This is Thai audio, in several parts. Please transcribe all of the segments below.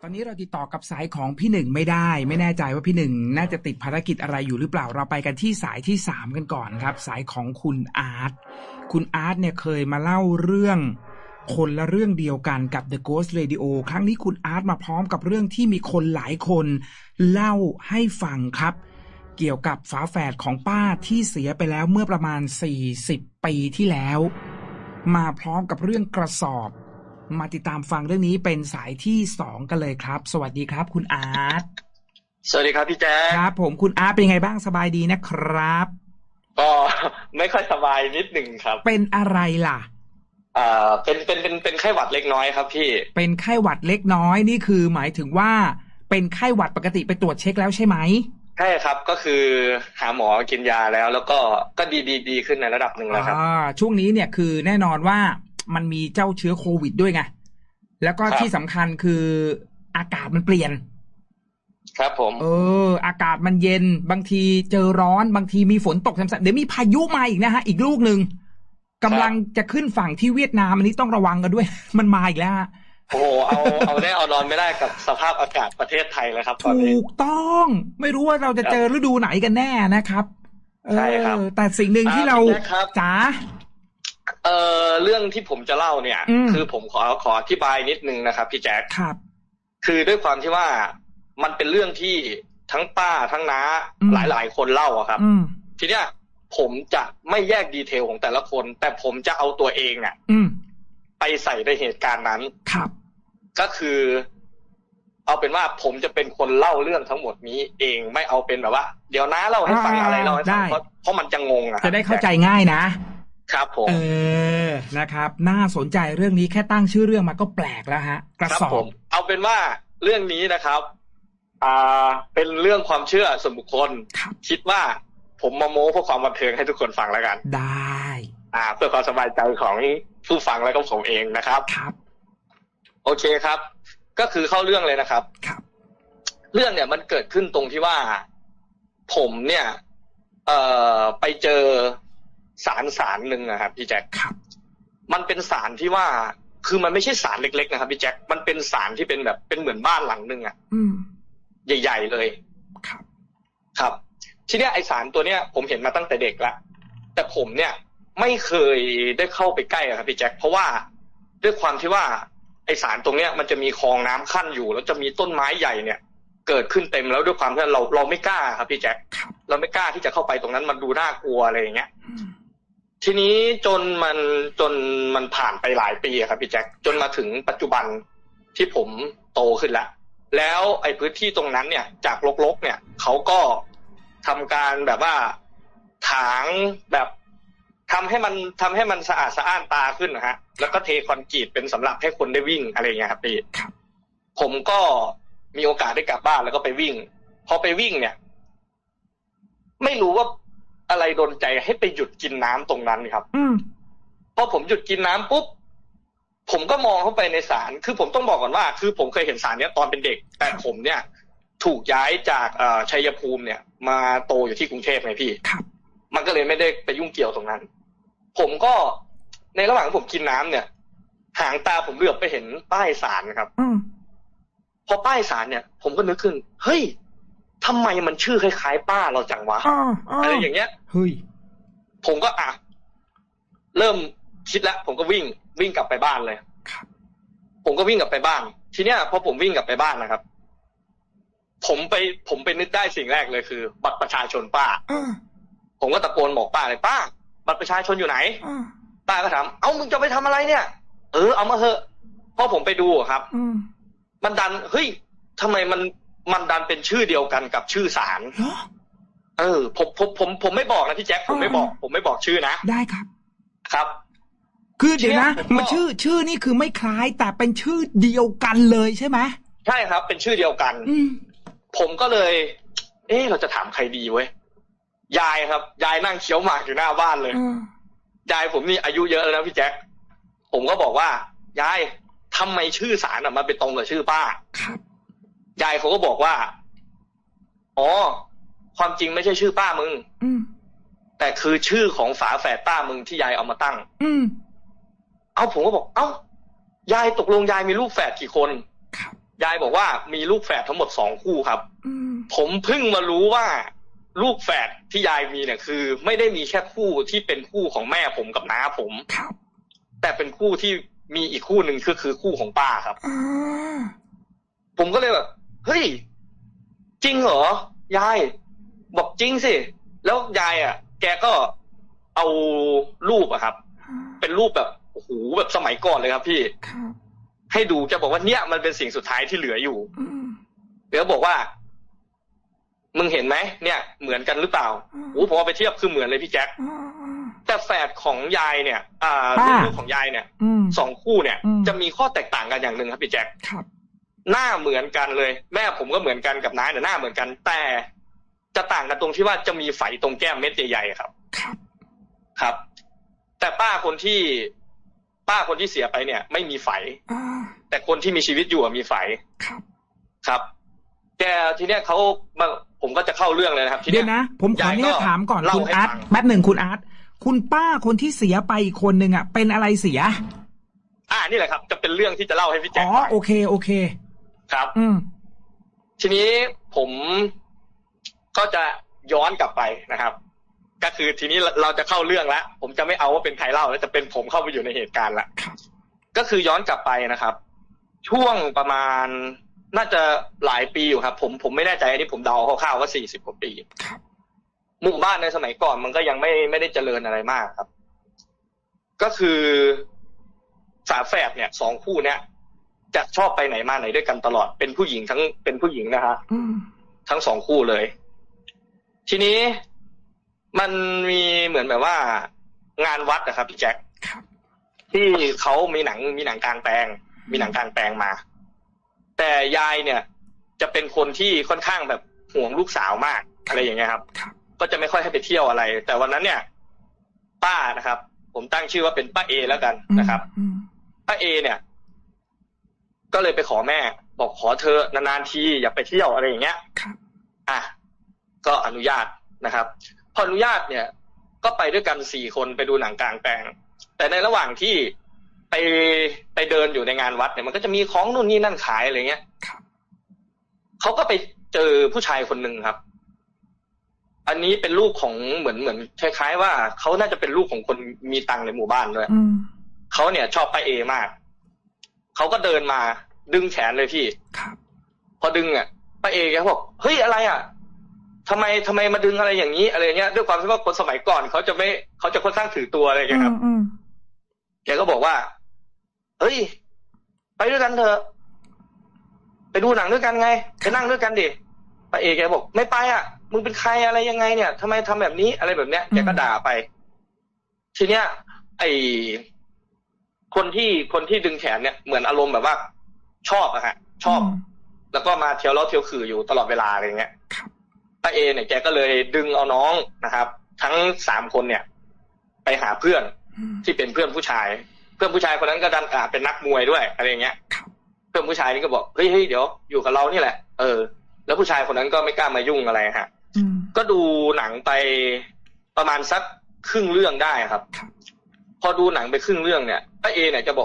ตอนนี้เราติดต่อกับสายของพี่หนึ่งไม่ได้ไม่แน่ใจว่าพี่หนึ่งน่าจะติดภารกิจอะไรอยู่หรือเปล่าเราไปกันที่สายที่3กันก่อนครับสายของคุณอาร์ตคุณอาร์ตเนี่ยเคยมาเล่าเรื่องคนละเรื่องเดียวกันกับ The Ghost Radio ครั้งนี้คุณอาร์ตมาพร้อมกับเรื่องที่มีคนหลายคนเล่าให้ฟังครับเกี่ยวกับฝาแฝดของป้าที่เสียไปแล้วเมื่อประมาณ40 ปีที่แล้วมาพร้อมกับเรื่องกระสอบมาติดตามฟังเรื่องนี้เป็นสายที่2กันเลยครับสวัสดีครับคุณอาร์ตสวัสดีครับพี่แจ๊คครับผมคุณอาร์ตเป็นไงบ้างสบายดีนะครับก็ไม่ค่อยสบายนิดหนึ่งครับเป็นอะไรล่ะเป็นไข้หวัดเล็กน้อยครับพี่เป็นไข้หวัดเล็กน้อยนี่คือหมายถึงว่าเป็นไข้หวัดปกติไปตรวจเช็คแล้วใช่ไหมใช่ครับก็คือหาหมอกินยาแล้วก็ดีขึ้นในระดับหนึ่งแล้วครับช่วงนี้เนี่ยคือแน่นอนว่ามันมีเจ้าเชื้อโควิดด้วยไงแล้วก็ที่สำคัญคืออากาศมันเปลี่ยนครับผมอากาศมันเย็นบางทีเจอร้อนบางทีมีฝนตกซ้ำๆเดี๋ยวมีพายุมาอีกนะฮะอีกลูกหนึ่งกำลังจะขึ้นฝั่งที่เวียดนามอันนี้ต้องระวังกันด้วยมันมาอีกแล้วโอ้เอาได้เอานอนไม่ได้กับสภาพอากาศประเทศไทยแล้วครับตอนนี้ถูกต้องไม่รู้ว่าเราจะเจอฤดูไหนกันแน่นะครับใช่ครับแต่สิ่งหนึ่งที่เราจ๋าเรื่องที่ผมจะเล่าเนี่ยคือผมขออธิบายนิดนึงนะครับพี่แจ๊คครับคือด้วยความที่ว่ามันเป็นเรื่องที่ทั้งป้าทั้งน้าหลายคนเล่าอะครับทีเนี้ยผมจะไม่แยกดีเทลของแต่ละคนแต่ผมจะเอาตัวเองอะไปใส่ในเหตุการณ์นั้นครับก็คือเอาเป็นว่าผมจะเป็นคนเล่าเรื่องทั้งหมดนี้เองไม่เอาเป็นแบบว่าเดี๋ยวน้าเล่าให้ฟังอะไรเล่าให้ฟังเพราะมันจะงงอะจะได้เข้าใจง่ายนะครับผมนะครับน่าสนใจเรื่องนี้แค่ตั้งชื่อเรื่องมาก็แปลกแล้วฮะกระสอบเอาเป็นว่าเรื่องนี้นะครับเป็นเรื่องความเชื่อส่วนบุคคลคิดว่าผมมาโม้เพื่อความบันเทิงให้ทุกคนฟังแล้วกันได้เพื่อความสบายใจของผู้ฟังและก็ผมเองนะครับครับโอเคครับก็คือเข้าเรื่องเลยนะครับครับเรื่องเนี่ยมันเกิดขึ้นตรงที่ว่าผมเนี่ยไปเจอศาลหนึ่งนะครับพี่แจ็คครับมันเป็นศาลที่ว่าคือมันไม่ใช่ศาลเล็กๆนะครับพี่แจ็คมันเป็นศาลที่เป็นแบบเป็นเหมือนบ้านหลังนึงใหญ่ๆเลยครับทีเนี้ยไอศาลตัวเนี้ยผมเห็นมาตั้งแต่เด็กละแต่ผมเนี่ยไม่เคยได้เข้าไปใกล้ครับพี่แจ็คเพราะว่าด้วยความที่ว่าไอศาลตรงเนี้ยมันจะมีคลองน้ำขั้นอยู่แล้วจะมีต้นไม้ใหญ่เนี่ยเกิดขึ้นเต็มแล้วด้วยความที่เราไม่กล้าครับพี่แจ็คเราไม่กล้าที่จะเข้าไปตรงนั้นมันดูน่ากลัวอะไรอย่างเงี้ยทีนี้จนมันผ่านไปหลายปีครับพี่แจ็คจนมาถึงปัจจุบันที่ผมโตขึ้นแล้วไอ้พื้นที่ตรงนั้นเนี่ยจากรกๆเนี่ยเขาก็ทำการแบบว่าถางแบบทำให้มันสะอาดสะอ้านตาขึ้นนะฮะแล้วก็เทคอนกรีตเป็นสำหรับให้คนได้วิ่งอะไรอย่างเงี้ยครับพี่ผมก็มีโอกาสได้กลับบ้านแล้วก็ไปวิ่งพอไปวิ่งเนี่ยไม่รู้ว่าอะไรดลใจให้ไปหยุดกินน้ำตรงนั้นครับพอผมหยุดกินน้ำปุ๊บผมก็มองเข้าไปในศาลคือผมต้องบอกก่อนว่าคือผมเคยเห็นศาลเนี้ยตอนเป็นเด็กแต่ผมเนี่ยถูกย้ายจากชัยภูมิเนี่ยมาโตอยู่ที่กรุงเทพไงพี่มันก็เลยไม่ได้ไปยุ่งเกี่ยวตรงนั้นผมก็ในระหว่างที่ผมกินน้ำเนี่ยหางตาผมเหลือบไปเห็นป้ายศาลครับพอป้ายศาลเนี่ยผมก็นึกขึ้นเฮ้ยทำไมมันชื่อคล้ายๆป้าเราจังวะอะไรอย่างเงี้ยเฮ้ยผมก็เริ่มคิดแล้วผมก็วิ่งกลับไปบ้านเลยผมก็วิ่งกลับไปบ้านทีเนี้ยพอผมวิ่งกลับไปบ้านนะครับผมไปนึกได้สิ่งแรกเลยคือบัตรประชาชนป้าผมก็ตะโกนบอกป้าเลยป้าบัตรประชาชนอยู่ไหนป้าก็ถามเอ้ามึงจะไปทำอะไรเนี่ยเอามาเถอะพอผมไปดูครับมันดันเฮ้ยทำไมมันดันเป็นชื่อเดียวกันกับชื่อศาลผมไม่บอกนะพี่แจ็คผมไม่บอกชื่อนะได้ครับครับคือเดี๋ยวนะมันชื่อนี่คือไม่คล้ายแต่เป็นชื่อเดียวกันเลยใช่ไหมใช่ครับเป็นชื่อเดียวกันผมก็เลยเราจะถามใครดีเว้ยยายครับยายนั่งเคี้ยวหมากอยู่หน้าบ้านเลยยายผมนี่อายุเยอะแล้วนะพี่แจ็คผมก็บอกว่ายายทำไมชื่อศาลมันเป็นตรงกับชื่อป้าครับยายเขาก็บอกว่าอ๋อความจริงไม่ใช่ชื่อป้ามึงแต่คือชื่อของฝาแฝดป้ามึงที่ยายเอามาตั้งผมก็บอกยายตกลงยายมีลูกแฝดกี่คนยายบอกว่ามีลูกแฝดทั้งหมด2 คู่ครับผมเพิ่งมารู้ว่าลูกแฝดที่ยายมีเนี่ยคือไม่ได้มีแค่คู่ที่เป็นคู่ของแม่ผมกับน้าผมแต่เป็นคู่ที่มีอีกคู่หนึ่งคือคู่ของป้าครับผมก็เลยแบบเฮ้ยจริงเหรอยายบอกจริงสิแล้วยายอ่ะแกก็เอารูปอะครับเป็นรูปแบบโอ้โหแบบสมัยก่อนเลยครับพี่ให้ดูแกบอกว่าเนี่ยมันเป็นสิ่งสุดท้ายที่เหลืออยู่เดี๋ยวบอกว่ามึงเห็นไหมเนี่ยเหมือนกันหรือเปล่าโอ้ผมเอาไปเทียบคือเหมือนเลยพี่แจ็คแต่แฝดของยายเนี่ยลูกของยายเนี่ย2 คู่เนี่ยจะมีข้อแตกต่างกันอย่างหนึ่งครับพี่แจ็คหน้าเหมือนกันเลยแม่ผมก็เหมือนกันกับน้าเนี่ยหน้าเหมือนกันแต่จะต่างกันตรงที่ว่าจะมีไฝตรงแก้มเม็ดใหญ่ๆครับครับแต่ป้าคนที่เสียไปเนี่ยไม่มีไฝแต่คนที่มีชีวิตอยู่มีไฝครับแกทีเนี้ยเขาผมก็จะเข้าเรื่องเลยนะครับเดี๋ยวนะผมขอเนี่ยถามก่อนคุณอาร์ตแป๊บหนึ่งคุณอาร์ตคุณป้าคนที่เสียไปอีกคนนึงอ่ะเป็นอะไรเสียนี่แหละครับจะเป็นเรื่องที่จะเล่าให้พี่แจ๊คโอเคครับทีนี้ผมก็จะย้อนกลับไปนะครับก็คือทีนี้เราจะเข้าเรื่องแล้วผมจะไม่เอาว่าเป็นใครเล่าแล้วจะเป็นผมเข้าไปอยู่ในเหตุการณ์ละก็คือย้อนกลับไปนะครับช่วงประมาณน่าจะหลายปีอยู่ครับผมไม่แน่ใจอันนี้ผมเดาคร่าวๆว่า40 กว่าปีหมู่บ้านในสมัยก่อนมันก็ยังไม่ได้เจริญอะไรมากครับก็คือฝาแฝดเนี่ย2 คู่เนี่ยจะชอบไปไหนมาไหนด้วยกันตลอดเป็นผู้หญิงนะฮะทั้ง2 คู่เลยทีนี้มันมีเหมือนแบบว่างานวัดนะครับพี่แจ็คที่เขามีหนังกลางแปลงมาแต่ยายเนี่ยจะเป็นคนที่ค่อนข้างแบบห่วงลูกสาวมากอะไรอย่างเงี้ยครับก็จะไม่ค่อยให้ไปเที่ยวอะไรแต่วันนั้นเนี่ยป้านะครับผมตั้งชื่อว่าเป็นป้าเอแล้วกันนะครับป้าเอเนี่ยก็เลยไปขอแม่บอกขอเธอนานๆทีอย่าไปเที่ยวอะไรอย่างเงี้ยก็อนุญาตนะครับพออนุญาตเนี่ยก็ไปด้วยกัน4 คนไปดูหนังกลางแปลงแต่ในระหว่างที่ไปเดินอยู่ในงานวัดเนี่ยมันก็จะมีของนู่นนี่นั่นขายอะไรเงี้ยเขาก็ไปเจอผู้ชายคนหนึ่งครับอันนี้เป็นลูกของเหมือนคล้ายๆว่าเขาน่าจะเป็นลูกของคนมีตังค์ในหมู่บ้านด้วยเขาเนี่ยชอบป้าเอมากเขาก็เดินมาดึงแขนเลยพี่พอดึงป้าเอแกบอกเฮ้ยอะไรทำไมมาดึงอะไรอย่างนี้อะไรเงี้ยด้วยความที่ว่าคนสมัยก่อนเขาจะค่อนข้างถือตัวอะไรอย่างเงี้ยครับแกก็บอกว่าเฮ้ยไปด้วยกันเถอะไปดูหนังด้วยกันไงไปนั่งด้วยกันดิป้าเอแกบอกไม่ไปมึงเป็นใครอะไรยังไงเนี่ยทำไมทำแบบนี้อะไรแบบเนี้ยแกก็ด่าไปทีเนี้ยไอคนที่ดึงแขนเนี่ยเหมือนอารมณ์แบบว่าชอบชอบแล้วก็มาเที่ยวเล่าเที่ยวขื่ออยู่ตลอดเวลาอะไรเงี้ยป้าเอเนี่ยแกก็เลยดึงเอาน้องนะครับทั้ง3 คนเนี่ยไปหาเพื่อนที่เป็นเพื่อนผู้ชายคนนั้นก็ดันเป็นนักมวยด้วยอะไรเงี้ยเพื่อนผู้ชายนี่ก็บอกเฮ้ยเดี๋ยวอยู่กับเรานี่แหละแล้วผู้ชายคนนั้นก็ไม่กล้ามายุ่งอะไรก็ดูหนังไปประมาณสักครึ่งเรื่องได้ครับพอดูหนังไปครึ่งเรื่องเนี่ยป้าเอเนี่ยจะบอก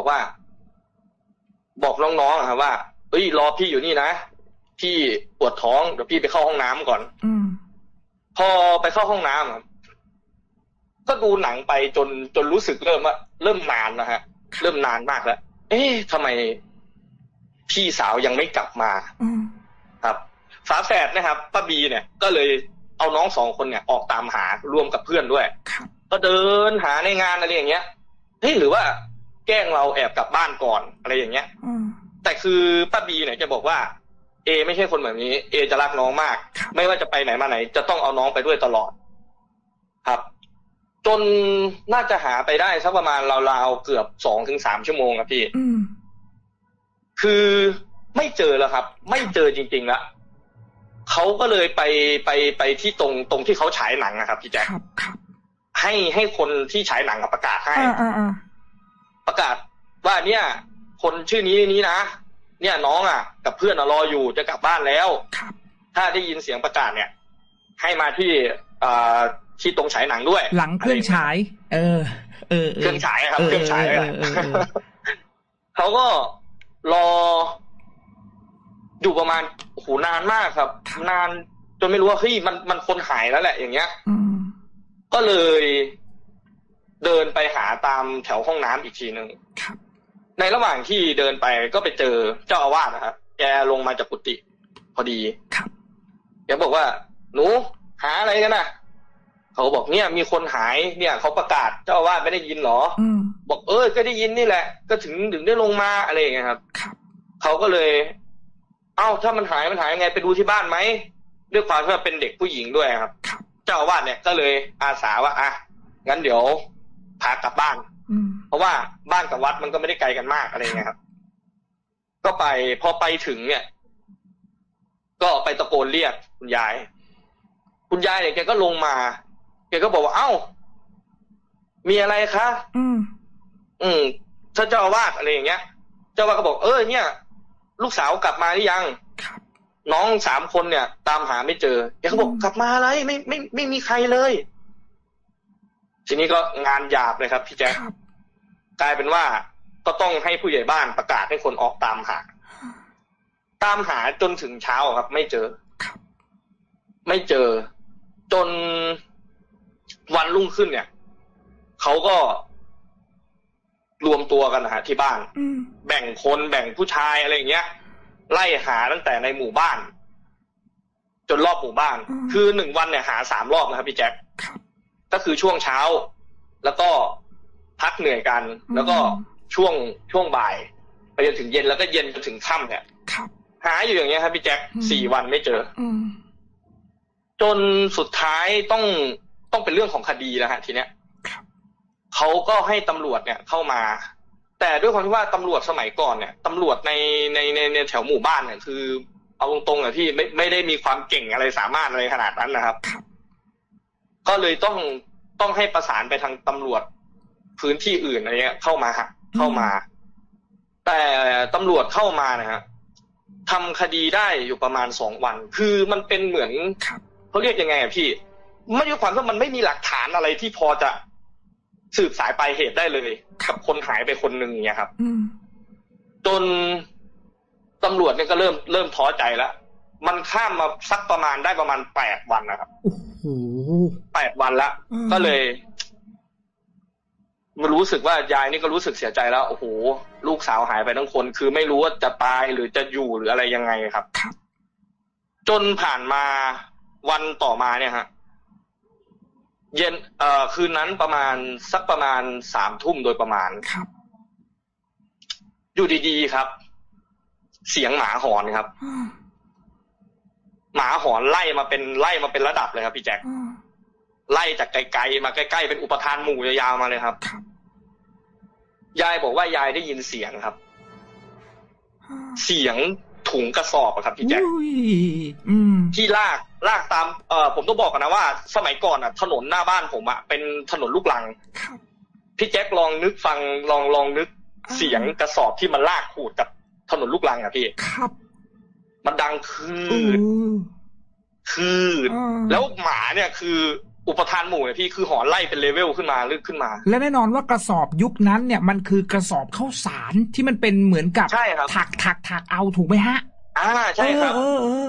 น้องๆครับว่าเฮ้ยรอพี่อยู่นี่นะพี่ปวดท้องเดี๋ยวพี่ไปเข้าห้องน้ำก่อนพอไปเข้าห้องน้ำครับก็ดูหนังไปจนรู้สึกเริ่มนานนะฮะเริ่มนานมากแล้วทำไมพี่สาวยังไม่กลับมาครับฝาแฝดนะครับป้าบีเนี่ยก็เลยเอาน้อง2 คนเนี่ยออกตามหารวมกับเพื่อนด้วยก็เดินหาในงานอะไรอย่างเงี้ยหรือว่าแกล้งเราแอบกลับบ้านก่อนอะไรอย่างเงี้ยแต่คือป้าบีเนี่ยจะบอกว่าเอไม่ใช่คนแบบนี้เอจะรักน้องมากไม่ว่าจะไปไหนมาไหนจะต้องเอาน้องไปด้วยตลอดครับจนน่าจะหาไปได้สักประมาณราวๆเกือบ 2-3 ชั่วโมงครับพี่คือไม่เจอแล้วครับไม่เจอจริงๆแล้วเขาก็เลยไปที่ตรงที่เขาฉายหนังนะครับพี่แจ๊คให้คนที่ฉายหนังประกาศให้ประกาศว่าเนี่ยคนชื่อนี้นะเนี่ยน้องกับเพื่อนรออยู่จะกลับบ้านแล้วถ้าได้ยินเสียงประกาศเนี่ยให้มาที่ตรงฉายหนังด้วยหลังเครื่องฉายเครื่องฉายครับเครื่องฉายเขาก็รออยู่ประมาณโอ้โหนานมากครับนานจนไม่รู้ว่าเฮ้ยมันคนหายแล้วแหละอย่างเงี้ยก็เลยเดินไปหาตามแถวห้องน้ำอีกทีนึงในระหว่างที่เดินไปก็ไปเจอเจ้าอาวาสนะครับแกลงมาจากกุฏิพอดีแกบอกว่าหนูหาอะไรกันน่ะเขาบอกเนี่ยมีคนหายเนี่ยเขาประกาศเจ้าอาวาสไม่ได้ยินหรอบอกก็ได้ยินนี่แหละก็ถึงได้ลงมาอะไรอย่างเงี้ยครับเขาก็เลยเอ้าถ้ามันหายยังไงไปดูที่บ้านไหมด้วยความที่ว่าเป็นเด็กผู้หญิงด้วยครับเจ้าอาวาสเนี่ยก็เลยอาสาว่างั้นเดี๋ยวพากลับบ้านเพราะว่าบ้านกับวัดมันก็ไม่ได้ไกลกันมากอะไรเงี้ยครับก็ไปพอไปถึงเนี่ยก็ไปตะโกนเรียกคุณยายเนี่ยแกก็ลงมาแกก็บอกว่าเอ้ามีอะไรคะถ้าเจ้าอาวาสอะไรอย่างเงี้ยเจ้าอาวาสก็บอกเนี่ยลูกสาวกลับมาหรือยังน้อง3 คนเนี่ยตามหาไม่เจอแกก็บอกกลับมาอะไรไม่มีใครเลยทีนี้ก็งานหยาบเลยครับพี่แจ๊คกลายเป็นว่าก็ต้องให้ผู้ใหญ่บ้านประกาศให้คนออกตามหาจนถึงเช้าครับไม่เจอจนวันรุ่งขึ้นเนี่ยเขาก็รวมตัวกันนะฮะที่บ้านแบ่งผู้ชายอะไรอย่างเงี้ยไล่หาตั้งแต่ในหมู่บ้านจนรอบหมู่บ้านคือ1 วันเนี่ยหา3 รอบนะครับพี่แจ๊คก็คือช่วงเช้าแล้วก็พักเหนื่อยกันแล้วก็ช่วงบ่ายไปจนถึงเย็นแล้วก็เย็นจนถึงค่ำเนี่ยหาอยู่อย่างเงี้ยครับพี่แจ๊ค4 วันไม่เจอจนสุดท้ายต้องเป็นเรื่องของคดีนะฮะทีเนี้ยเขาก็ให้ตำรวจเนี่ยเข้ามาแต่ด้วยความที่ว่าตำรวจสมัยก่อนเนี่ยตำรวจในแถวหมู่บ้านเนี่ยคือเอาตรงๆอะพี่ไม่ได้มีความเก่งอะไรสามารถอะไรขนาดนั้นนะครับก็เลยต้องให้ประสานไปทางตำรวจพื้นที่อื่นอะไรเงี้ยเข้ามาแต่ตำรวจเข้ามานะฮะทำคดีได้อยู่ประมาณ2 วันคือมันเป็นเหมือนเขาเรียกยังไงอะพี่ไม่ใช่ความว่ามันไม่มีหลักฐานอะไรที่พอจะสืบสายปลายเหตุได้เลยกับคนหายไปคนหนึ่งเนี่ยครับจนตำรวจเนี่ยก็เริ่มท้อใจแล้วมันข้ามมาสักประมาณ8 วันนะครับโอ้โห8 วันละก็เลยมันรู้สึกว่ายายนี่ก็รู้สึกเสียใจแล้วโอ้โหลูกสาวหายไปทั้งคนคือไม่รู้ว่าจะตายหรือจะอยู่หรืออะไรยังไงครับจนผ่านมาวันต่อมาเนี่ยฮะเย็นคืนนั้นประมาณ 3 ทุ่มโดยประมาณครับอยู่ดีๆครับเสียงหมาหอนครับหมาหอนไล่มาเป็นระดับเลยครับพี่แจ็คไล่จากไกลๆมาใกล้ๆเป็นอุปทานหมู่ยาวๆมาเลยครับยายบอกว่ายายได้ยินเสียงครับเสียงถุงกระสอบครับพี่แจ็คที่ลากตามผมต้องบอกกันนะว่าสมัยก่อนถนนหน้าบ้านผมเป็นถนนลูกรังพี่แจ็คลองนึกฟังลองนึกเสียงกระสอบที่มันลากขูดกับถนนลูกรังพี่ครับมันดังคืดแล้วหมาเนี่ยคืออุปทานหมู่เนี่ยพี่คือหอนไล่เป็นเลเวลขึ้นมาลึกขึ้นมาและแน่นอนว่ากระสอบยุคนั้นเนี่ยมันคือกระสอบข้าวสารที่มันเป็นเหมือนกับถักเอาถูกไหมฮะใช่ครับ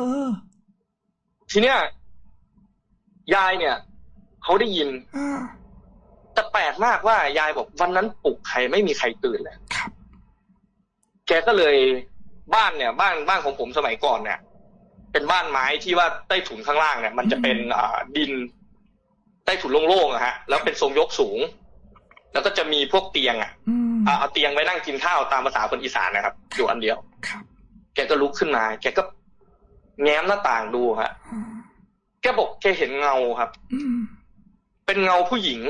ทีเนี้ยยายเนี่ยเขาได้ยินแต่แปลกมากว่ายายบอกวันนั้นปลุกใครไม่มีใครตื่นเลยแกก็เลยบ้านเนี่ยบ้านของผมสมัยก่อนเนี่ยเป็นบ้านไม้ที่ว่าใต้ถุนข้างล่างเนี่ยมันจะเป็นดินใต้ถุนโล่งๆฮะแล้วเป็นทรงยกสูงแล้วก็จะมีพวกเตียงเอาเตียงไว้นั่งกินข้าวตามภาษาคนอีสานนะครับอยู่อันเดียวแกก็ลุกขึ้นมาแกก็แง้มหน้าต่างดูฮะแกบอกแกเห็นเงาครับเป็นเงาผู้หญิง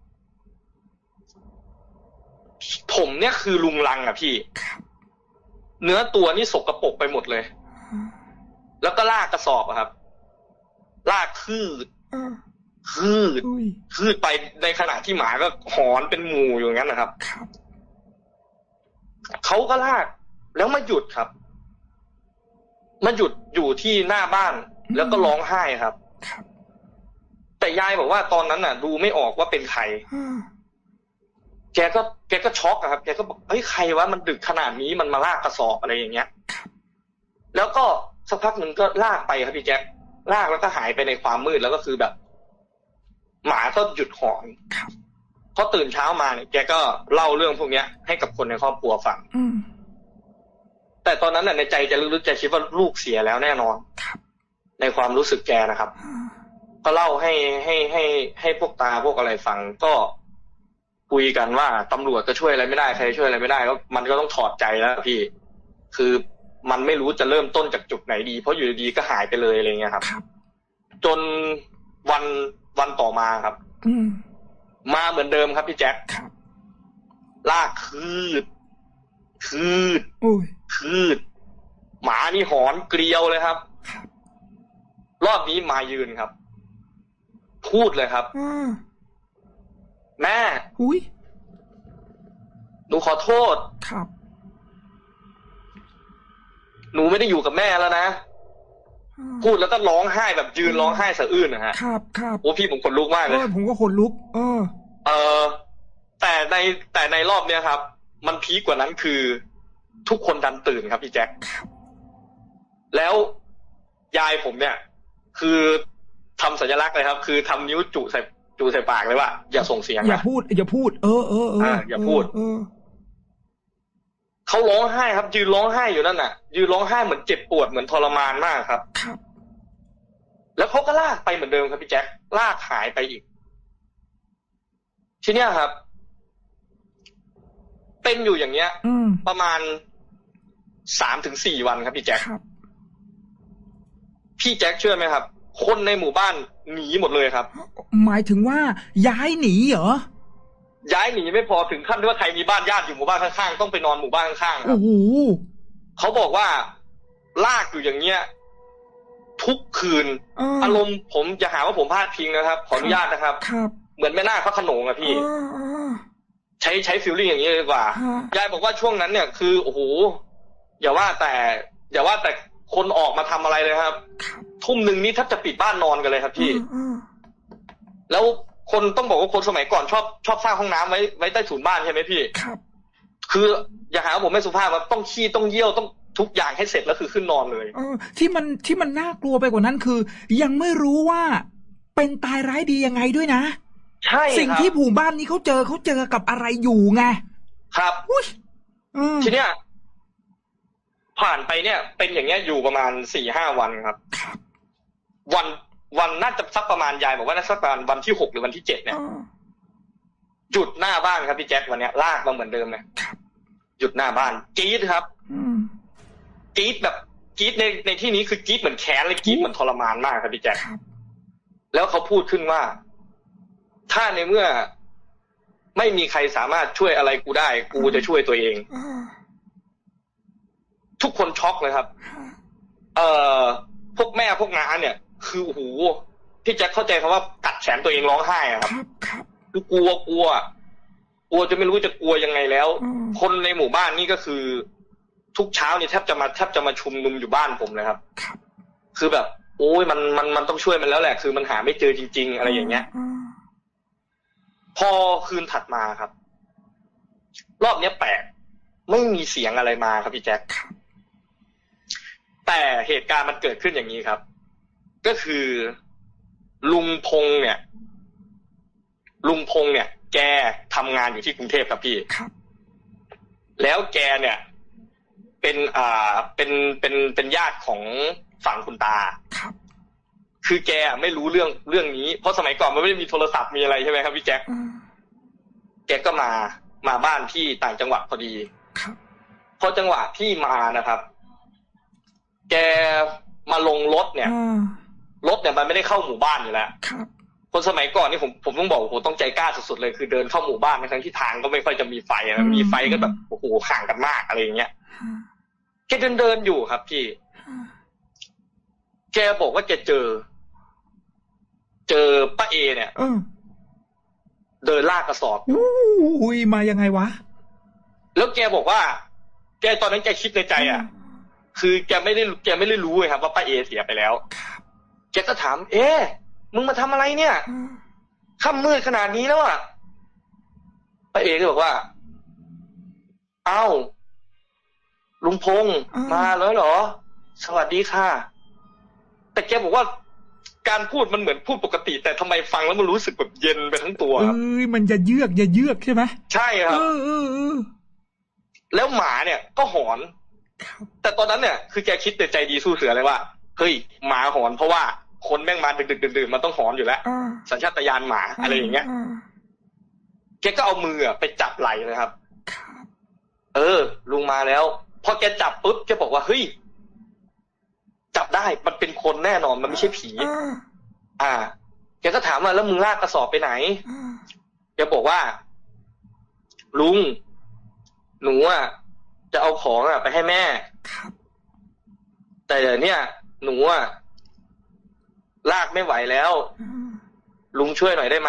ผมเนี่ยคือลุงลังพี่เนื้อตัวนี่สกปรกไปหมดเลยแล้วก็ลากกระสอบครับลากคืดไปในขณะที่หมาก็หอนเป็นหมู่อยู่อย่างนั้นนะครับเขาก็ลากแล้วมาหยุดครับมาหยุดอยู่ที่หน้าบ้านแล้วก็ร้องไห้ครับแต่ยายบอกว่าตอนนั้นดูไม่ออกว่าเป็นใครแกก็ช็อกครับแกก็บอกเฮ้ยใครวะมันดึกขนาดนี้มันมาลากกระสอบอะไรอย่างเงี้ยแล้วก็สักพักหนึ่งก็ลากไปครับพี่แจ็คลากแล้วก็หายไปในความมืดแล้วก็คือแบบหมาก็หยุดหอนพอตื่นเช้ามาเนี่ยแกก็เล่าเรื่องพวกนี้ให้กับคนในครอบครัวฟังแต่ตอนนั้นในใจจะลึกๆใจคิดว่าลูกเสียแล้วแน่นอนในความรู้สึกแกนะครับก็เล่าให้พวกตาพวกอะไรฟังก็คุยกันว่าตำรวจก็ช่วยอะไรไม่ได้ใครช่วยอะไรไม่ได้ก็มันก็ต้องถอดใจแล้วพี่คือมันไม่รู้จะเริ่มต้นจากจุดไหนดีเพราะอยู่ดีๆก็หายไปเลยอะไรเงี้ยครับจนวันต่อมาครับมาเหมือนเดิมครับพี่แจ็คลากคืดหมานี่หอนเกลียวเลยครับรอบนี้มายืนครับพูดเลยครับแม่หนูขอโทษครับหนูไม่ได้อยู่กับแม่แล้วนะพูดแล้วก็ร้องไห้แบบยืนร้องไห้สะอื้นนะฮะครับโอ้พี่ผมขนลุกมากเลยผมก็ขนลุกแต่ในรอบเนี้ยครับมันพีคกว่านั้นคือทุกคนดันตื่นครับพี่แจ็คแล้วยายผมเนี่ยคือทำสัญลักษณ์เลยครับคือทำนิ้วจุใส่ปากเลยว่าอย่าส่งเสียงอย่าพูดอย่าพูดอย่าพูดเขาร้องไห้ครับยืนร้องไห้อยู่นั่นน่ะยืนร้องไห้เหมือนเจ็บปวดเหมือนทรมานมากครับแล้วเขาก็ลากไปเหมือนเดิมครับพี่แจ็คลากหายไปอีกทีเนี้ยครับเป็นอยู่อย่างเงี้ยประมาณ 3-4 วันครับพี่แจ็คพี่แจ็คเชื่อไหมครับคนในหมู่บ้านหนีหมดเลยครับหมายถึงว่าย้ายหนีเหรอย้ายหนีไม่พอถึงขั้นที่ว่าใครมีบ้านญาติอยู่หมู่บ้านข้างๆต้องไปนอนหมู่บ้านข้างๆครับเขาบอกว่าลากอยู่อย่างเงี้ยทุกคืนอารมณ์ผมจะหาว่าผมพลาดพิงนะครับขออนุญาตนะครับเหมือนแม่นาคพระโขนงอะพี่ใช้ฟีลลิ่งอย่างนี้เลยดีกว่ายายบอกว่าช่วงนั้นเนี่ยคือโอ้โหอย่าว่าแต่คนออกมาทำอะไรเลยครับทุ่มหนึ่งนี่แทบจะปิดบ้านนอนกันเลยครับพี่แล้วคนต้องบอกว่าคนสมัยก่อนชอบสร้างห้องน้ำไว้ใต้ถุนบ้านใช่ไหมพี่ครับคืออย่าหาว่าผมไม่สุภาพว่าต้องขี้ต้องเยี่ยวต้องทุกอย่างให้เสร็จแล้วคือขึ้นนอนเลยที่มันน่ากลัวไปกว่านั้นคือยังไม่รู้ว่าเป็นตายร้ายดียังไงด้วยนะใช่สิ่งที่หมู่บ้านนี้เขาเจอกับอะไรอยู่ไงครับทีเนี้ยผ่านไปเนี่ยเป็นอย่างเงี้ยอยู่ประมาณ 4-5 วันครับวันน่าจะสักประมาณยายบอกว่าน่าสักประมาณวันที่ 6 หรือวันที่ 7เนี่ยหยุดหน้าบ้านครับพี่แจ็ควันเนี้ยลากมาเหมือนเดิมเลยหยุดหน้าบ้านกรี๊ดครับกรี๊ดแบบกรี๊ดในที่นี้คือกรี๊ดเหมือนแค้นเลยกรี๊ดเหมือนทรมานมากครับพี่แจ็คแล้วเขาพูดขึ้นว่าถ้าในเมื่อไม่มีใครสามารถช่วยอะไรกูได้กูจะช่วยตัวเองทุกคนช็อกเลยครับพวกแม่พวกน้าเนี่ยคือโอ้โหพี่แจ็คเข้าใจคำว่ากัดแขนตัวเองร้องไห้ครับคือกลัวจะไม่รู้จะกลัวยังไงแล้วคนในหมู่บ้านนี่ก็คือทุกเช้านี่แทบจะมาชุมนุมอยู่บ้านผมเลยครับคือแบบโอ้ยมันต้องช่วยมันแล้วแหละคือมันหาไม่เจอจริงๆอะไรอย่างเงี้ยพอคืนถัดมาครับรอบนี้แปลกไม่มีเสียงอะไรมาครับพี่แจ็คแต่เหตุการณ์มันเกิดขึ้นอย่างนี้ครับก็คือลุงพงเนี่ยแกทำงานอยู่ที่กรุงเทพครับพี่แล้วแกเนี่ยเป็นญาติของฝั่งคุณตาคือแกไม่รู้เรื่องนี้เพราะสมัยก่อนมันไม่ได้มีโทรศัพท์มีอะไรใช่ไหมครับพี่แจ็คแกก็มาบ้านที่ต่างจังหวัดพอดีพอจังหวะที่มานะครับแกมาลงรถเนี่ยมันไม่ได้เข้าหมู่บ้านอยู่แล้วคนสมัยก่อนนี่ผมต้องบอกโอ้โหต้องใจกล้าสุดๆเลยคือเดินเข้าหมู่บ้านทั้งที่ทางก็ไม่ค่อยจะมีไฟนะมีไฟก็แบบโอ้โหห่างกันมากอะไรอย่างเงี้ยแกเดินอยู่ครับพี่แกบอกว่าแกเจอป้าเอเนี่ยเดินลากกระสอบอุ้ยมายังไงวะแล้วแกบอกว่าแกตอนนั้นแกคิดในใจอ่ะคือแกไม่ได้รู้เลยครับว่าป้าเอเสียไปแล้วแกก็ถามมึงมาทำอะไรเนี่ยค่ำมืดขนาดนี้แล้วอ่ะป้าเอก็บอกว่าอ้าวลุงพงษ์มาแล้วเหรอสวัสดีค่ะแต่แกบอกว่าการพูดมันเหมือนพูดปกติแต่ทำไมฟังแล้วมันรู้สึกแบบเย็นไปทั้งตัวมันจะเยือกใช่ไหมใช่ครับแล้วหมาเนี่ยก็หอนแต่ตอนนั้นเนี่ยคือแกคิดแต่ใจดีสู้เสือเลยว่าเฮ้ยหมาหอนเพราะว่าคนแม่งมาดึกดื่นมันต้องหอนอยู่แล้วสัญชาตญาณหมาอะไรอย่างเงี้ยแกก็เอามือไปจับไหล่เลยครับลุงมาแล้วพอแกจับปุ๊บแกบอกว่าเฮ้ยจับได้มันเป็นคนแน่นอนมันไม่ใช่ผีแกก็ถามว่าแล้วมึงลากกระสอบไปไหนแกบอกว่าลุงหนูจะเอาของไปให้แม่แต่เนี่ยหนูลากไม่ไหวแล้วลุงช่วยหน่อยได้ไหม